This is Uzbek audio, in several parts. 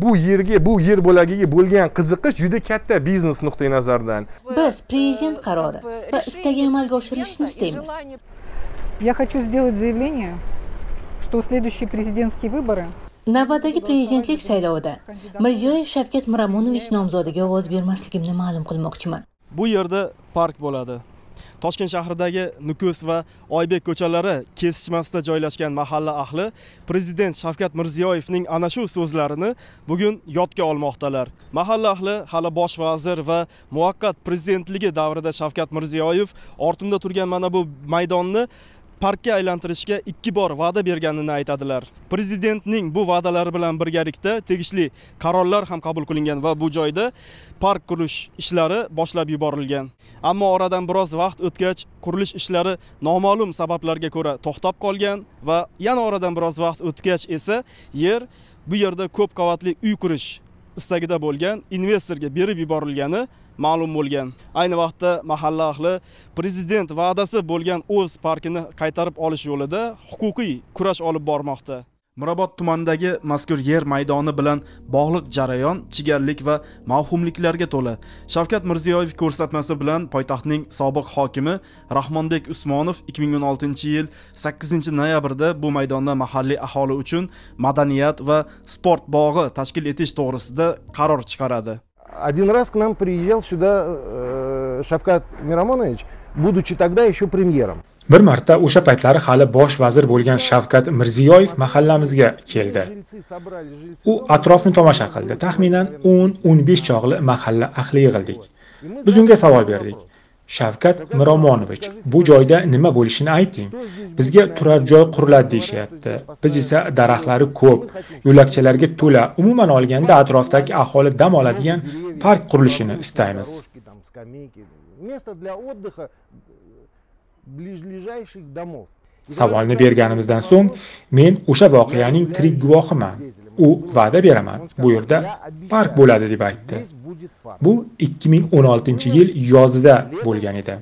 bu yer bo'lagiga bo'lgan qiziqish juda katta biznes nuqtai nazaridan. Biz prezident qarori va istagi amalga oshirilishini istaymiz. Я хочу сделать заявление, что следующие президентские выборы Navbatdagi prezidentlik saylovida Mirziyoyev Shavkat Miromonovich nomzodiga ovoz bermasligimni ma'lum qilmoqchiman. Bu yerda park bo'ladi. Toshkent shahridagi Nukus va Oybek ko'chalari kesishmasida joylashgan mahalla ahli prezident Shavkat Mirziyoyevning ana shu so'zlarini bugun yodga olmoqdalar. Mahalla ahli hali bosh vazir va muvaqqat prezidentligi davrida Shavkat Mirziyoyev ortimda turgan mana bu maydonni parkka aylantirishga 2 bor va'da berganini aytadilar. Prezidentning bu va'dalari bilan birgalikda tegishli qarorlar ham qabul qilingan va bu joyda park qurish ishlari boshlab yuborilgan. Ammo oradan biroz vaqt o'tgach, qurilish ishlari noma'lum sabablarga ko'ra to'xtab qolgan va yana oradan biroz vaqt o'tgach esa bu yerda ko'p qavatli uy qurish istagida bo'lgan investorga berib yuborilgani ma'lum bo'lgan. Ayni vaqtda mahalla ahli prezident va'dasi bo'lgan o'z parkini qaytarib olish yo'lida huquqiy kurash olib bormoqda. Mirobod tumanidagi mazkur yer maydoni bilan bog'liq jarayon chigallik va mavhumliklarga to'la. Shavkat Mirziyoyev ko'rsatmasi bilan poytaxtning sobiq hokimi Rahmonbek Usmonov 2016-yil 8-noyabrda bu maydonda mahalliy aholi uchun madaniyat va sport bog'i tashkil etish to'g'risida qaror chiqaradi. Один раз к нам приезжал сюда Shavkat Miromonovich, будучи тогда еще премьером. Bir marta o'sha paytlari hali bosh vazir bo'lgan Shavkat Mirziyoyev mahallamizga keldi. U atrofni tomosha qildi. Taxminan 10-15 chog'li mahalla ahli yig'ildik. Biz unga savol berdik. Shavkat Miromonovich, bu joyda nima bo'lishini ayting. Bizga turar joy quriladi deyishyapti. Biz esa daraxtlari ko'p, yo'lakchalarga to'la, umuman olganda atrofdagi aholi dam oladigan park qurilishini istaymiz. Savolni berganimizdan so'ng men o'sha voqeaning tirik guvohiman. U va'da beraman, bu yerda park bo'ladi deb aytdi. Bu 2016-yil yozida bo'lgan edi.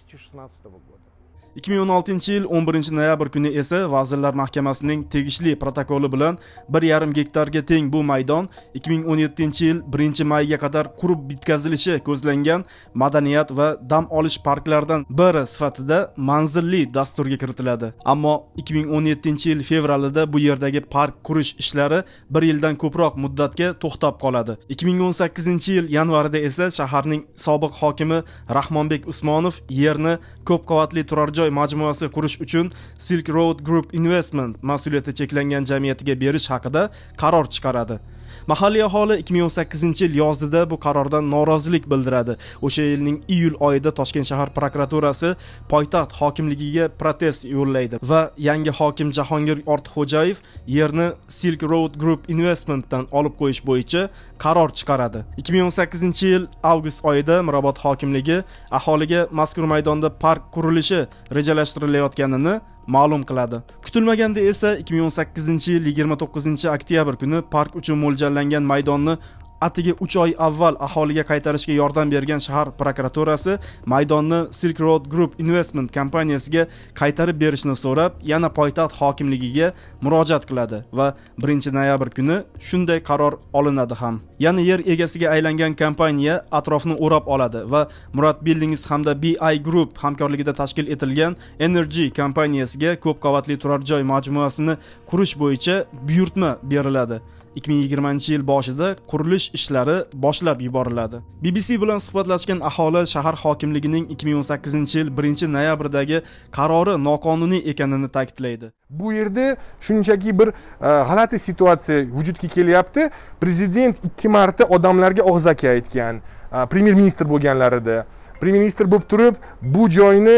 2016-yil 11-noyabr kuni esa Vazirlar Mahkamasining tegishli protokoli bilan 1,5 gektarga teng bu maydon 2017-yil 1-mayga qadar qurib bitkazilishi ko'zlangan madaniyat va dam olish parklaridan biri sifatida manzilli dasturga kiritiladi. Ammo 2017-yil fevralida bu yerdagi park qurish ishlari 1 yildan ko'proq muddatga to'xtab qoladi. 2018-yil yanvarida esa shaharning sobiq hokimi Rahmonbek Usmonov yerni ko'p qavatli turar joy majmuasi qurish uchun Silk Road Group Investment mas'uliyati cheklangan jamiyatiga berish haqida qaror chiqaradi. Mahalliy aholi 2018-yil yozida bu qarordan norozilik bildiradi. O'sha yilning iyul oyida Toshkent shahar prokuraturasi poytaxt hokimligiga protest yo'llaydi va yangi hokim Jahongir Ortiqxo'jayev yerni Silk Road Group Investmentdan olib qo'yish bo'yicha qaror chiqaradi. 2018-yil avgust oyida Mirobod hokimligi aholiga mazkur maydonda park qurilishi rejalashtirilayotganini ma'lum qiladi. Kutilmaganda esa 2018-yil 29-oktyabr kuni park uchun mo'ljallangan maydonni atigi 3 oy avval aholiga qaytarishga yordam bergan shahar prokuraturasi maydonni Silk Road Group Investment kompaniyasiga qaytarib berishni so'rab, yana poytaxt hokimligiga murojaat qiladi va 1-noyabr kuni shunday qaror olinadi ham. Yana yer egasiga aylangan kompaniya atrofni o'rab oladi va Murad Buildings hamda BI Group hamkorligida tashkil etilgan Energy kompaniyasiga ko'p qavatli turar joy majmuasini qurish bo'yicha buyurtma beriladi. 2020-yil boshida qurilish ishlari boshlab yuboriladi. BBC bilan suhbatlashgan aholi shahar hokimligining 2018-yil 1-noyabrdagi qarori noqonuniy ekanini ta'kidlaydi. Bu yerda shunchaki bir g'alati situatsiya vujudga kelyapti. Prezident 2 marta odamlarga og'zaki aytgan, premyer ministr bo'lganlarida. Premyer ministr bo'lib turib, bu joyni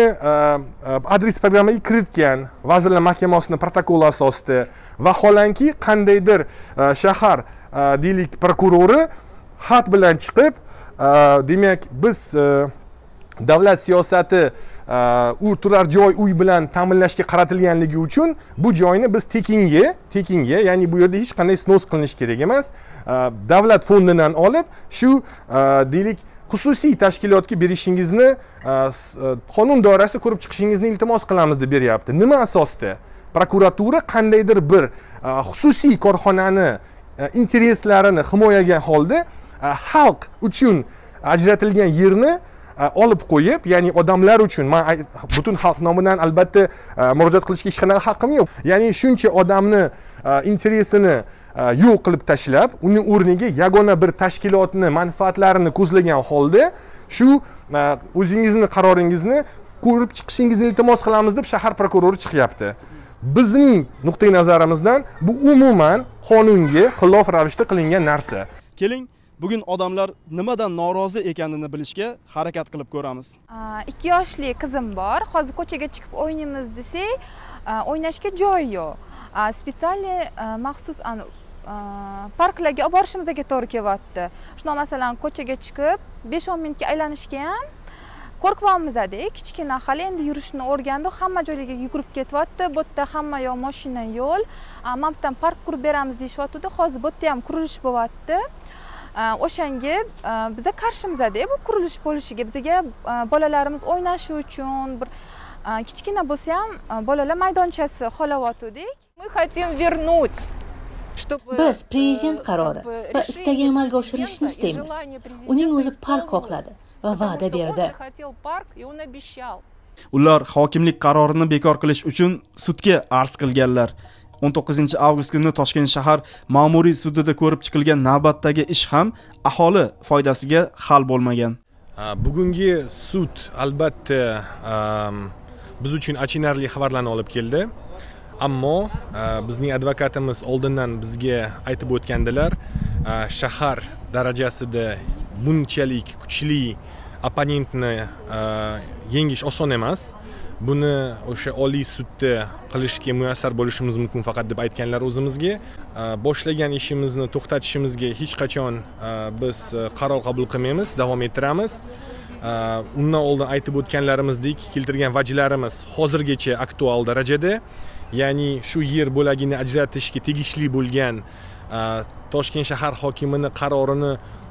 adres programmaga kiritgan Vazirlar Mahkamasining protokoli asosida. Vaholanki qandaydir shahar deylik prokurori xat bilan chiqib, demak biz davlat siyosati u turar joy uy bilan ta'minlashga qaratilganligi uchun bu joyni biz tekinga, ya'ni bu yerda hech qanday snos qilinish kerak emas, davlat fondidan olib shu deylik xususiy tashkilotga berishingizni qonun doirasida ko'rib chiqishingizni iltimos qilamiz deb beryapti. Nima asosda? Prokuratura qandaydir bir xususiy korxonani intereslarini himoyagan holda xalq uchun ajratilgan yerni olib qo'yib, ya'ni odamlar uchun, men butun xalq nomidan albatta murojaat qilishga hech qanaqa haqqim yo'q. Ya'ni shuncha odamni interesini yo'q qilib tashlab, uning o'rniga yagona bir tashkilotni manfaatlarini ko'zlagan holda shu o'zingizni qaroringizni ko'rib chiqishingizni iltimos qilamiz deb shahar prokurori chiqyapti. Bizning nuqtai nazarimizdan bu umuman qonunga xilof ravishda qilingan narsa. Keling, bugun odamlar nimadan norozi ekanini bilishga harakat qilib ko'ramiz. 2 yoshli qizim bor. Hozir ko'chaga chiqib o'ynaymiz desak, o'ynashga joy yo'q. Spetsialniy maxsus parklarga olib borishimizga to'g'ri kelyapti. Shuna masalan ko'chaga chiqib 5-10 minutga aylanishga ham qo'rqyapmiz-da. Kichkina hali endi yurishni o'rgandi, hamma joylarga yugurib ketyapti. Bu yerda hamma yoq mashina yo'l. Mana bu yerdan park qurib beramiz deyapti. Hozir bu yerda ham qurilish bo'lyapti. O'shanga biza qarshimiz-da bu qurilish bo'lishiga. Bizga bolalarimiz o'ynashi uchun bir kichkina bo'lsa ham bolalar maydonchasi xohlayotgandik. Мы хотим вернуть. Biz prezident qarori va istagi amalga oshirilishini istaymiz. Uning o'zi park xohladi va va'da berdi. Ular hokimlik qarorini bekor qilish uchun sudga arz qilganlar. 19-avgust kuni Toshkent shahar ma'muriy sudida ko'rib chiqilgan navbatdagi ish ham aholi foydasiga hal bo'lmagan. Bugungi sud albatta biz uchun achinarli xabarlarni olib keldi. Ammo bizning advokatimiz oldindan bizga aytib o'tgandilar, shahar darajasida bunchalik kuchli opponentni yengish oson emas. Buni o'sha oliy sudda qilishga muyassar bo'lishimiz mumkin faqat deb aytganlar o'zimizga. Boshlagan ishimizni to'xtatishimizga hech qachon biz qaror qabul qilmaymiz, davom ettiramiz. Undan oldin aytib o'tganlarimizdek, keltirgan vajlarimiz hozirgacha aktual darajada. Ya'ni shu yer bo'lagini ajratishga tegishli bo'lgan Toshkent shahar hokimining qarorini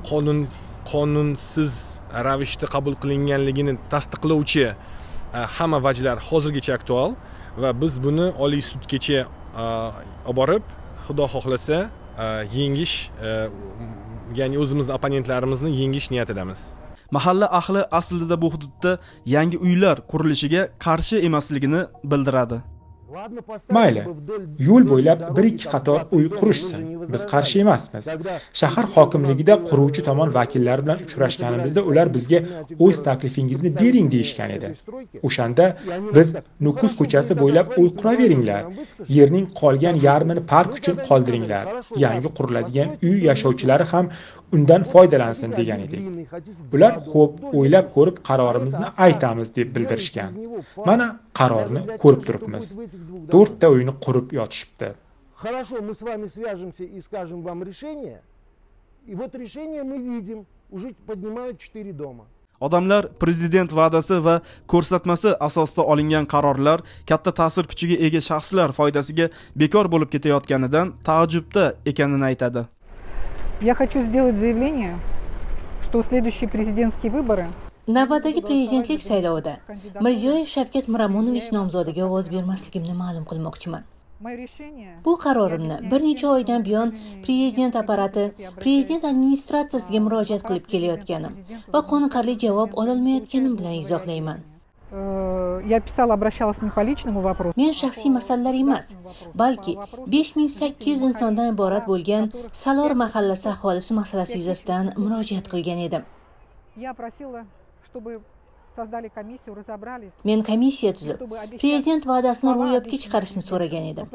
qonunsiz ravishda qabul qilinganligini tasdiqlovchi hamma vajlar hozirgacha aktual va biz buni oliy sudgacha olib borib, xudo xohlasa yengish, ya'ni o'zimiz opponentlarimizni yengish niyatidamiz. Mahalla ahli aslida bu hududda yangi uylar qurilishiga qarshi emasligini bildiradi. Mayli, yo'l bo'ylab 1-2 qator uy qurishsin. Biz qarshi emasmiz. Shahar hokimligida quruvchi tomon vakillari bilan uchrashganimizda ular bizga o'z taklifingizni bering deyishgan edi. O'shanda biz Nukus ko'chasi bo'ylab uy quraveringlar. Yerning qolgan yarmini park uchun qoldiringlar. Yangi quriladigan uy yashovchilari ham undan foydalansin degan edik. Ular xo'p, o'ylab ko'rib qarorimizni aytamiz deb bildirishgan. Mana qarorni ko'rib turibmiz. 4 ta uyni qurib yotishibdi. Хорошо, мы с вами свяжемся и скажем вам решение. И вот решение мы видим. Уже поднимают 4 дома. Odamlar prezident va'dasi va ko'rsatmasi asosida olingan qarorlar katta ta'sir kuchiga ega shaxslar foydasiga bekor bo'lib ketayotganidan taajjubda ekanini aytadi. Я хочу сделать заявление, что следующие президентские выборы Navbatdagi prezidentlik saylovida Mirziyoyev Shavkat Miramonovich nomzodiga ovoz bermasligimni ma'lum qilmoqchiman. Bu qarorimni bir necha oydan buyon prezident apparati, prezident administratsiyasiga murojaat qilib kelayotganim va qoniqarli javob ololmayotganim bilan izohlayman. Я писала, обращалась не по личному вопросу. Men shaxsiy masalalar emas, balki 5800 insondan iborat bo'lgan Salor mahallasi aholisi masalasi yuzasidan murojaat qilgan edim. Я просила, чтобы создали комиссию, разобрались. Men komissiya tuzib, prezident va'dasini ro'yobga chiqarishni so'ragan edim.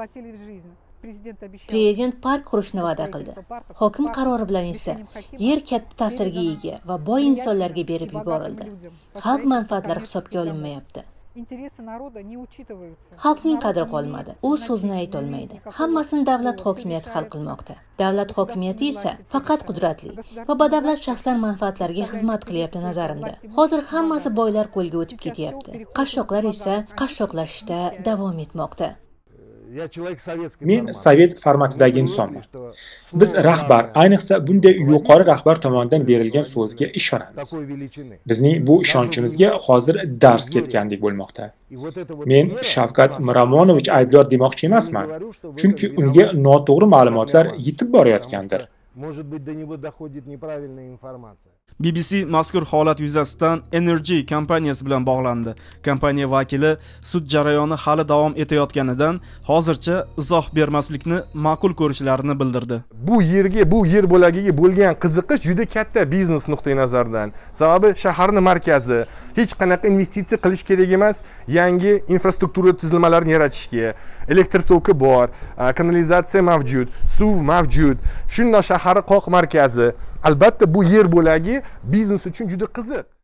Prezident park qurishni va'da qildi. Hokim qarori bilan esa yer katta ta'sirga ega va boy insonlarga berib yuborildi. Xalq manfaatlari hisobga olinmayapti. Xalqning qadri qolmadi. U so'zini ayta olmaydi. Hammasini davlat hokimiyati hal qilmoqda. Davlat hokimiyati esa faqat qudratli va badavlat shaxslar manfaatlariga xizmat qilyapti nazarimda. Hozir hammasi boylar qo'lga o'tib ketyapti. Qashshoqlar esa qashshoqlashishda davom etmoqda. Men sovet formatidagi insonman. Biz rahbar, ayniqsa bunday yuqori rahbar tomonidan berilgan so'zga ishonamiz. Bizning bu ishonchimizga hozir dars ketgandek bo'lmoqda. Men Shavkat Miromonovich aybdor demoqchi emasman, chunki unga noto'g'ri ma'lumotlar yetib borayotgandir. BBC mazkur holat yuzasidan Energy kompaniyasi bilan bog'landi. Kompaniya vakili sud jarayoni hali davom etayotganidan hozircha izoh bermaslikni ma'qul ko'rishlarini bildirdi. Bu yer bo'lagiga bo'lgan qiziqish juda katta biznes nuqtai nazaridan. Sababi shaharning markazi, hech qanaqa investitsiya qilish kerak emas, yangi infrastruktura tuzilmalarini yaratishga. Elektr toki bor, kanalizatsiya mavjud, suv mavjud. Shunday shaharning qoq markazi. Albatta bu yer bo'lagi biznes uchun juda qiziq.